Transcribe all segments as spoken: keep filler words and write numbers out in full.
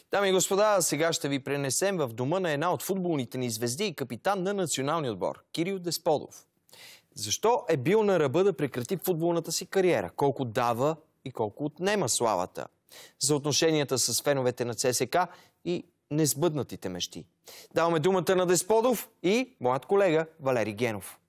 Дами и господа, сега ще ви пренесем в дома на една от футболните ни звезди и капитан на националния отбор – Кирил Десподов. Защо е бил на ръба да прекрати футболната си кариера? Колко дава и колко отнема славата? За отношенията с феновете на ЦСКА и несбъднатите мечти. Даваме думата на Десподов и моят колега Валери Генов.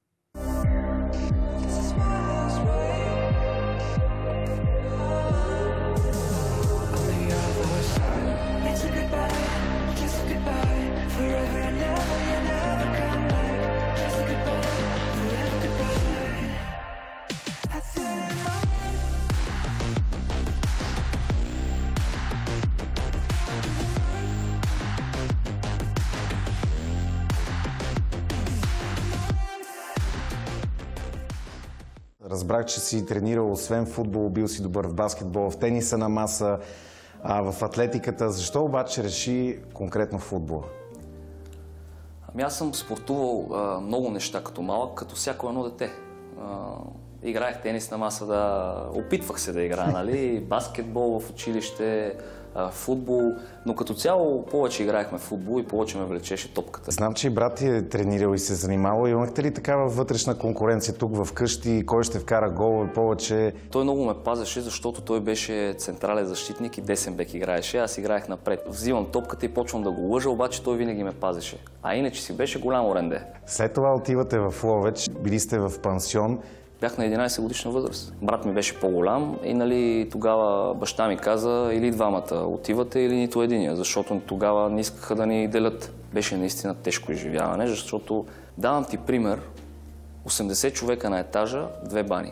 Разбрах, че си тренирал освен футбол, бил си добър в баскетбол, в тениса на маса, а в атлетиката. Защо обаче реши конкретно футбола? Ами аз съм спортувал а, много неща като малък, като всяко едно дете. А, играех тенис на маса, да опитвах се да играя, нали? Баскетбол в училище, а, футбол, но като цяло повече играехме в футбол и повече ме влечеше топката. Знам, че и брат ти е тренирал и се занимавал. Имахте ли такава вътрешна конкуренция тук вкъщи? Кой ще вкара гол повече? Той много ме пазеше, защото той беше централен защитник и десен бек играеше. Аз играех напред. Взимам топката и почвам да го лъжа, обаче той винаги ме пазеше. А иначе си беше голям оренде. След това отивате в Ловеч, били сте в пансион. Бях на единайсет годишна възраст. Брат ми беше по-голям и нали, тогава баща ми каза или двамата отивате, или нито единия, защото тогава не искаха да ни делят. Беше наистина тежко изживяване, защото давам ти пример, осемдесет човека на етажа, две бани.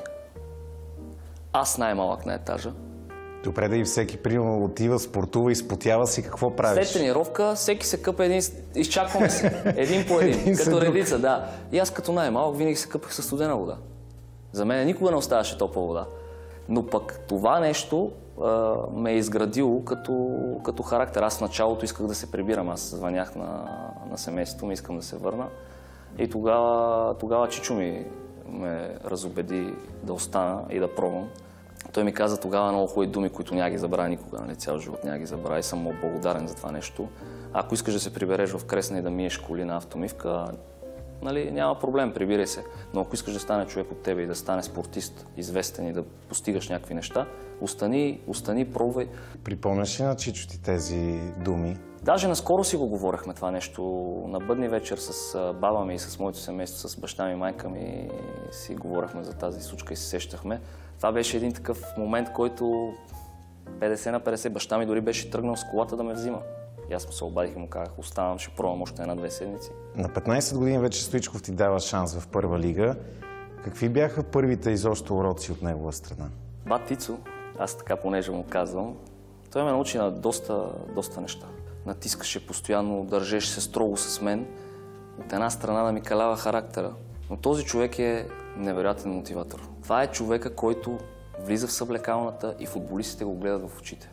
Аз най-малък на етажа. Добре, да и всеки примерно отива, спортува, изпотява си, какво правиш? След тренировка всеки се къпа един, изчакваме се, един по един, един като редица, да. И аз като най-малък винаги се къпах със студена вода. За мен никога не оставаше топла вода. Но пък това нещо а, ме е изградило като, като характер. Аз в началото исках да се прибирам. Аз звънях на, на семейството ми, искам да се върна. И тогава, тогава Чичо ми ме разубеди да остана и да пробвам. Той ми каза тогава много хубави думи, които няма ги забравя никога. Нали? Цял живот няма ги забравя и съм му благодарен за това нещо. Ако искаш да се прибереш в Кресна и да миеш коли на автомивка, нали, няма проблем, прибирай се. Но ако искаш да стане човек от тебе и да стане спортист, известен и да постигаш някакви неща, остани, остани, пробвай. Припомняш ли на Чичо ти тези думи? Даже наскоро си го говорихме това нещо. На бъдни вечер с баба ми и с моето семейство, с баща ми и майка ми си говорихме за тази случка и се сещахме. Това беше един такъв момент, който петдесет на петдесет, баща ми дори беше тръгнал с колата да ме взима. И аз му се обадих и му казах, оставам, ще пробвам още една-две седмици. На петнайсет години вече Стоичков ти дава шанс в първа лига. Какви бяха първите изобщо уроци от негова страна? Бат Тицо, аз така понеже му казвам, той ме научи на доста, доста неща. Натискаше постоянно, държеше се строго с мен. От една страна да ми калява характера. Но този човек е невероятен мотиватор. Това е човека, който влиза в съблекалната и футболистите го гледат в очите.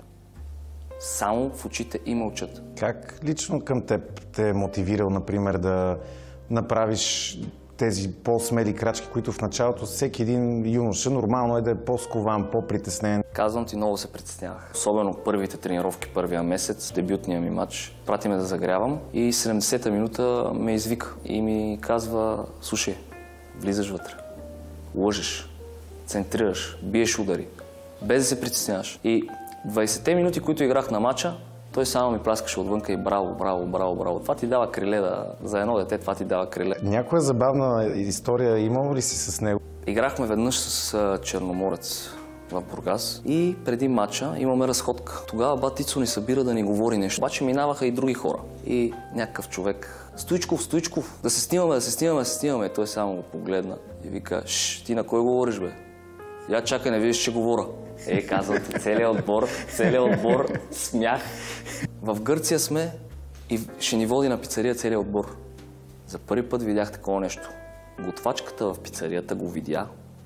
Само в очите и мълчат. Как лично към теб те е мотивирал, например, да направиш тези по-смели крачки, които в началото всеки един юноша нормално е да е по-скован, по-притеснен? Казвам ти, много се притеснявах. Особено първите тренировки, първия месец, дебютния ми матч. Прати ме да загрявам и седемдесета минута ме извика и ми казва, слушай, влизаш вътре, лъжеш, центрираш, биеш удари, без да се притесняваш. И двайсетте минути, които играх на матча, той само ми пляскаше отвънка и браво, браво, браво, браво. Това ти дава криле, да... за едно дете това ти дава криле. Някоя забавна история имало ли си с него? Играхме веднъж с Черноморец в Бургас и преди матча имаме разходка. Тогава бат Тицо ни събира да ни говори нещо. Обаче минаваха и други хора. И някакъв човек, Стоичков, Стоичков, да се снимаме, да се снимаме, да се снимаме. Той само го погледна и вика, шш, ти на кой говориш, бе? Я чакай, не видиш, че говоря. Ей, казвам ти, целият отбор, целият отбор, смях. В Гърция сме и ще ни води на пицария целият отбор. За първи път видях такова нещо. Готвачката в пицарията го видя,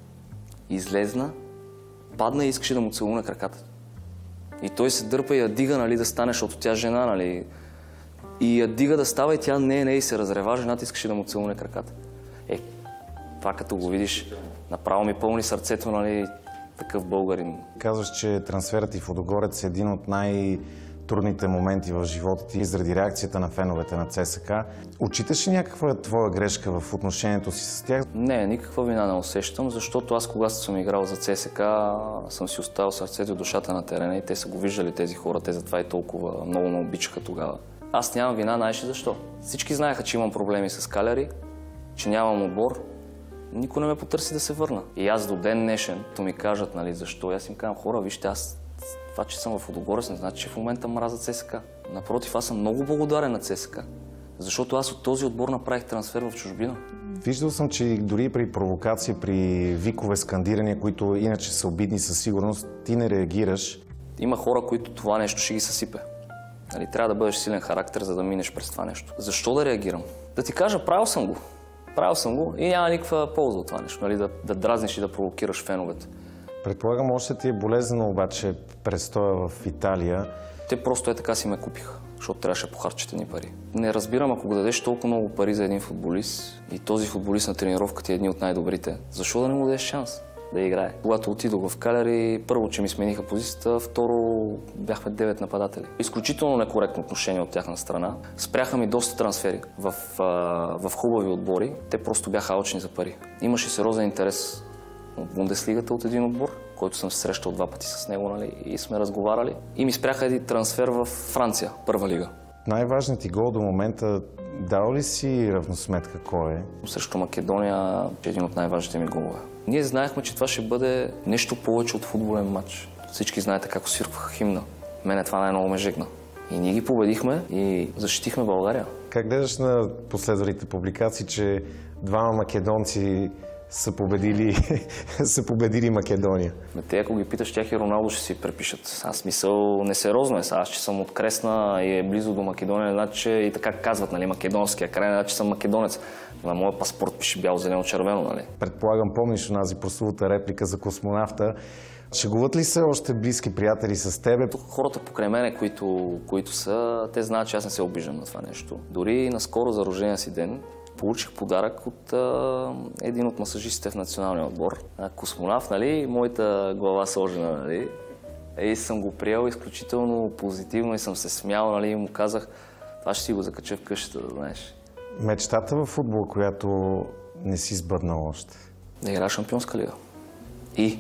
излезна, падна и искаше да му целуне краката. И той се дърпа и я дига, нали, да стане, защото тя жена, нали. И я дига да става и тя не, не, и се разрева, жената искаше да му целуне краката. Е, това като го видиш, направо ми пълни сърцето, нали, такъв българин. Казваш, че трансферът и в Лудогорец е един от най- трудните моменти в живота ти заради реакцията на феновете на ЦСКА. Отчиташ ли някаква твоя грешка в отношението си с тях? Не, никаква вина не усещам, защото аз когато съм играл за ЦСКА, съм си оставил сърцето и душата на терена и те са го виждали тези хора, те затова и толкова много ме обичаха тогава. Аз нямам вина, знаеш ли защо? Всички знаеха, че имам проблеми с каляри, че нямам отбор. Никой не ме потърси да се върна. И аз до ден днешен, то ми кажат, нали, защо. И аз им казвам, хора, вижте, аз това, че съм в Лудогорец, не значи, че в момента мразя ЦСКА. Напротив, аз съм много благодарен на ЦСКА, защото аз от този отбор направих трансфер в чужбина. Виждал съм, че дори при провокация, при викове, скандирания, които иначе са обидни със сигурност, ти не реагираш. Има хора, които това нещо ще ги съсипе. Нали, трябва да бъдеш силен характер, за да минеш през това нещо. Защо да реагирам? Да ти кажа, правил съм го. Правил съм го и няма никаква полза от това нещо, нали, да, да дразниш и да провокираш феновете. Предполагам, още ти е болезнено обаче престоя в Италия. Те просто е така си ме купиха, защото трябваше да похарчат едни пари. Не разбирам, ако го дадеш толкова много пари за един футболист и този футболист на тренировка ти е един от най-добрите, защо да не му дадеш шанс да играе? Когато отидох в Каляри, първо, че ми смениха позицията, второ, бяхме девет нападатели. Изключително некоректно отношение от тяхна страна. Спряха ми доста трансфери в, в хубави отбори. Те просто бяха алчни за пари. Имаше сериозен интерес от Бундеслигата от един отбор, който съм се срещал два пъти с него, нали, и сме разговаряли. И ми спряха един трансфер в Франция, първа лига. Най-важният ти гол до момента, дал ли си равносметка кой е? Срещу Македония е един от най-важните ми голове. Ние знаехме, че това ще бъде нещо повече от футболен матч. Всички знаете как свиркваха химна. Мене това най-много ме жегна. И ние ги победихме и защитихме България. Как гледаш на последвалите публикации, че двама македонци са победили, са победили Македония? Те, ако ги питаш, тях и Роналдо ще си препишат. Аз мисъл, несериозно е. Аз, че съм от Кресна и е близо до Македония, значи и така казват, нали, македонския край, значи съм македонец. На моя паспорт пише бяло-зелено-червено, нали? Предполагам, помниш онази прословута реплика за космонавта. Шегуват ли се още близки приятели с тебе? Хората покрай мене, които, които са, те знаят, че аз не се обиждам на това нещо. Дори наскоро за рождения си ден получих подарък от а, един от масажистите в националния отбор. А, космонавт, нали, моята глава сложена, нали. И съм го приел изключително позитивно и съм се смял, нали, и му казах, това ще си го закача в къщата, да знаеш. Мечтата във футбол, която не си сбъднал още? Да играя Шампионска лига. И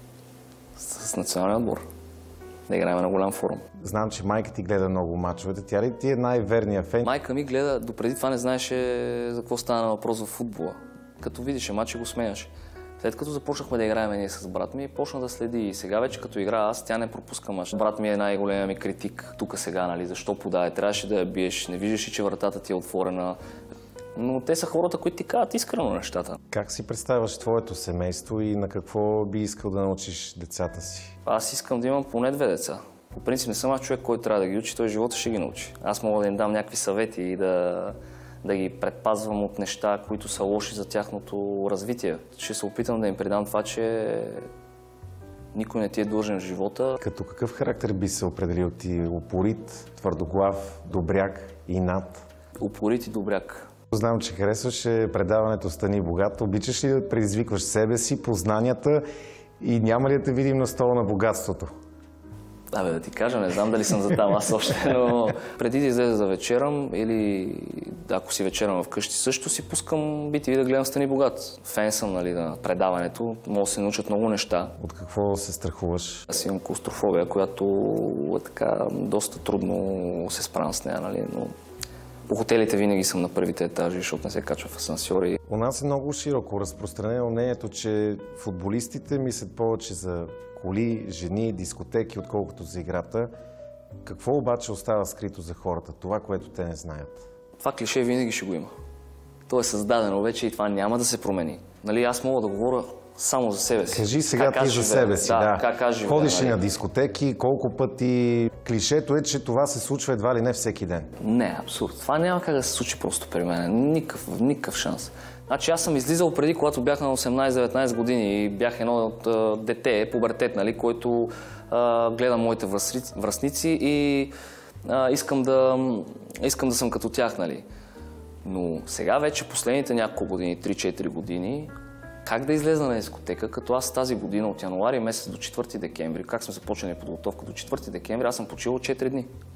с националния отбор. Да играем на голям форум. Знам, че майка ти гледа много мачовете. Тя ли ти е най-верният фен? Майка ми гледа, допреди това не знаеше за какво стана въпрос в футбола. Като видише матч и го смеяше. След като започнахме да играем ние с брат ми, почна да следи. И сега вече като игра аз, тя не пропуска мач. Брат ми е най-големия ми критик тук сега, нали? Защо подаде? Трябваше да я биеш. Не виждаш ли, че вратата ти е отворена. Но те са хората, които ти казват искрено нещата. Как си представяш твоето семейство и на какво би искал да научиш децата си? Аз искам да имам поне две деца. По принцип не съм аз човек, който трябва да ги учи, той живота ще ги научи. Аз мога да им дам някакви съвети и да, да ги предпазвам от неща, които са лоши за тяхното развитие. Ще се опитам да им предам това, че никой не ти е длъжен в живота. Като какъв характер би се определил ти? Упорит, твърдоглав, добряк, инат? Упорит и добряк. Знам, че харесваше предаването "Стани богат". Обичаш ли да предизвикваш себе си, познанията и няма ли да те видим на стола на богатството? Абе, да ти кажа, не знам дали съм за там аз още, но преди да излезе за вечерам или ако си вечерам вкъщи, също си пускам би ти ви да гледам "Стани богат". Фен съм, нали, на предаването, мога да се научат много неща. От какво се страхуваш? Аз имам клаустрофобия, която е така доста трудно се справям с нея, нали, но по хотелите винаги съм на първите етажи, защото не се качва в асансьори. У нас е много широко разпространено мнението, че футболистите мислят повече за коли, жени, дискотеки, отколкото за играта. Какво обаче остава скрито за хората? Това, което те не знаят. Това клише винаги ще го има. То е създадено вече и това няма да се промени. Нали, аз мога да говоря само за себе си. Кажи сега как ти за себе си, да. да. Как аз живея, ходиш ли нали? на дискотеки, колко пъти? Клишето е, че това се случва едва ли не всеки ден. Не, абсурд. Това няма как да се случи просто при мен. Никакъв, никакъв шанс. Значи аз съм излизал преди, когато бях на осемнайсет-деветнайсет години и бях едно от а, дете, пубертет, нали, който а, гледа моите връзници, връзници и а, искам, да, искам да съм като тях, нали. Но сега вече последните няколко години, три-четири години, как да излеза на дискотека, като аз тази година от януари месец до четвърти декември, как сме започнали подготовка до четвърти декември, аз съм почивал четири дни.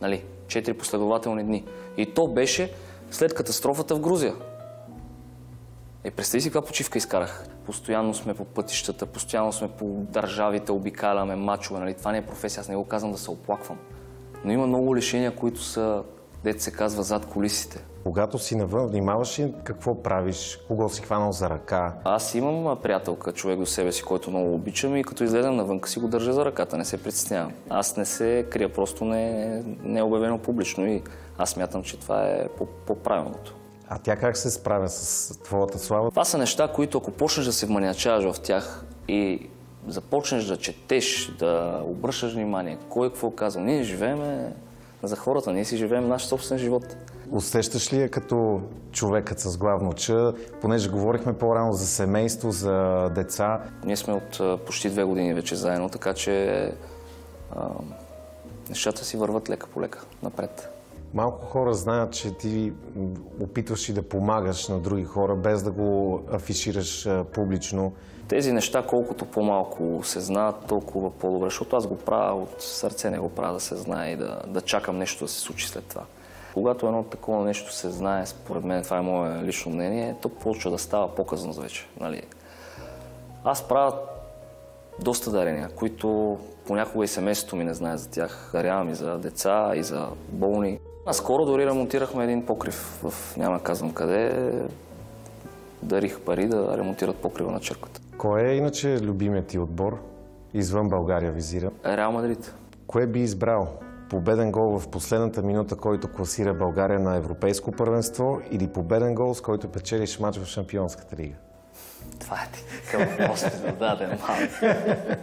Нали? Четири последователни дни. И то беше след катастрофата в Грузия. И представи си каква почивка изкарах. Постоянно сме по пътищата, постоянно сме по държавите, обикаляме мачове. Нали? Това не е професия, аз не го казвам да се оплаквам. Но има много лишения, които са, дето се казва, зад кулисите. Когато си навън, внимаваш ли какво правиш? Кого си хванал за ръка? Аз имам приятелка, човек до себе си, който много обичам и като излезем навънка си го държа за ръката, не се притеснявам. Аз не се крия, просто не, не е обявено публично и аз смятам, че това е по-правилното. А тя как се справя с твоята слава? Това са неща, които ако почнеш да се вманячаваш в тях и започнеш да четеш, да обръщаш внимание, кой какво казва. Ние живеем за хората, ние си живеем наш собствен живот. Усещаш ли я като човекът с главно Ч, понеже говорихме по-рано за семейство, за деца? Ние сме от почти две години вече заедно, така че а, нещата си върват лека по лека напред. Малко хора знаят, че ти опитваш и да помагаш на други хора, без да го афишираш публично. Тези неща, колкото по-малко се знаят, толкова по-добре, защото аз го правя от сърце, не го правя да се знае и да, да чакам нещо да се случи след това. Когато едно такова нещо се знае, според мен, това е мое лично мнение, то почва да става по-късно вече. Нали? Аз правя доста дарения, които понякога и семейството ми не знае за тях. Дарявам и за деца, и за болни. А скоро дори ремонтирахме един покрив в няма казвам къде. Дарих пари да ремонтират покрива на черквата. Кой е иначе любимият ти отбор? Извън България визира. Реал Мадрид. Кое би избрал? Победен гол в последната минута, който класира България на европейско първенство, или победен гол, с който печелиш мач в Шампионската лига? Това е ти такъв въпрос ми даде малко.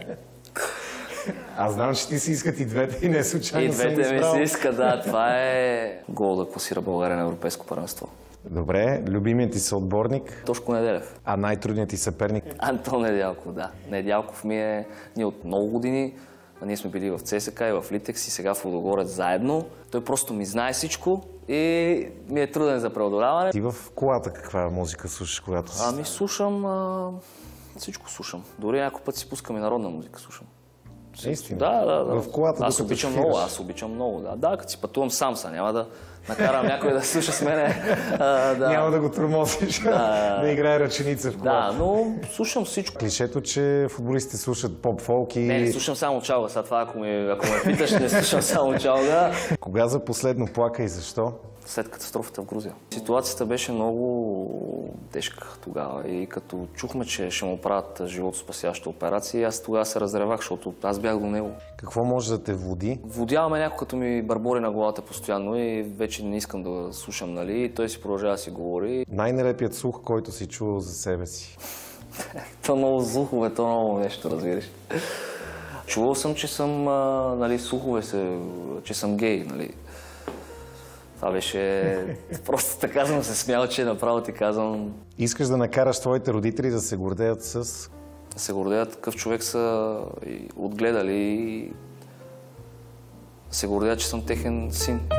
Аз знам, че ти си искат и двете и не случайно И съм двете ми избрал. си иска, да. Това е гол да класира България на европейско първенство. Добре, любимият ти съотборник, Тошко Неделев. а най-трудният ти съперник? Антон Недялков, да. Недялков ми е... Ние от много години, ние сме били в ЦСКА и в Литекс и сега в Лудогорец заедно. Той просто ми знае всичко и ми е труден за преодоляване. Ти в колата каква музика слушаш, когато си? Ами слушам... А... Всичко слушам. Дори някой път си пускам и народна музика слушам. Истина? Да, да, да. В колата, аз докато обичам шофираш? много, аз обичам много, да. Да, като си пътувам сам са, няма да накарам някой да слуша с мене. А, да. Няма да го тормозиш, да, да играе ръченица в колата. Да, но слушам всичко. Клишето, че футболистите слушат поп-фолк и... Не, не слушам само чалга. Сега това, ако ме, ако ме питаш, не слушам само чалга. Кога за последно плака и защо? След катастрофата в Грузия. Ситуацията беше много тежка тогава и като чухме, че ще му правят животоспасяща операция, аз тогава се разревах, защото аз бях до него. Какво може да те води? Водяваме някой, като ми барбори на главата постоянно и вече не искам да слушам, нали? И той си продължава да си говори. Най-нелепият слух, който си чувал за себе си? То много слухове, то много нещо, разбираш. Чувал съм, че съм, а, нали, слухове се, че съм гей, нали? Това беше... Просто така съм се смял, че направо ти казвам... Искаш да накараш твоите родители да се гордеят с... Да се гордеят какъв човек са и отгледали и се гордеят, че съм техен син.